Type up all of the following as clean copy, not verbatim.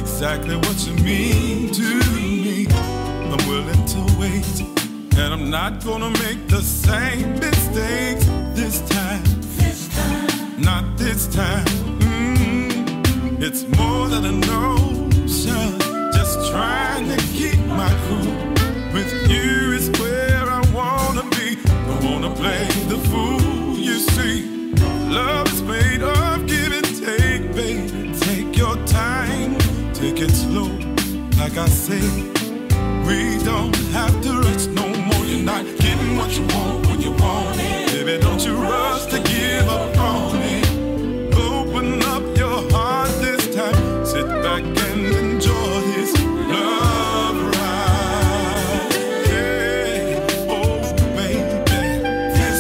exactly what you mean to me. I'm willing to wait, and I'm not gonna make the same mistakes this time. Not this time. It's more than a notion, just trying to keep my cool. With you is where I wanna be. Don't wanna play the fool, you see. Love is made of give and take, baby. Take your time, take it slow. Like I say, we don't have to rush no more. You're not getting what you want when you want it. Baby, don't you rush to give up on it. Open up your heart this time. Sit back and enjoy this love ride. Yeah, oh baby, this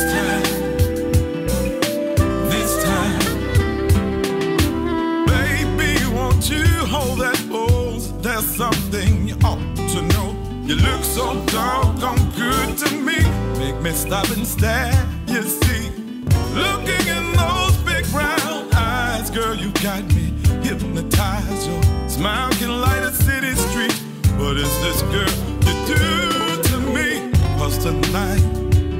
time, baby, won't you hold that pose? There's something you ought to know. You look so doggone good to me. Make me stop and stare, you see. Looking in those big brown eyes, girl, you got me hypnotized. Your smile can light a city street. What is this, girl, you do to me? 'Cause tonight,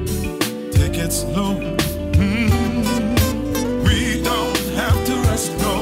take it slow. We don't have to rush no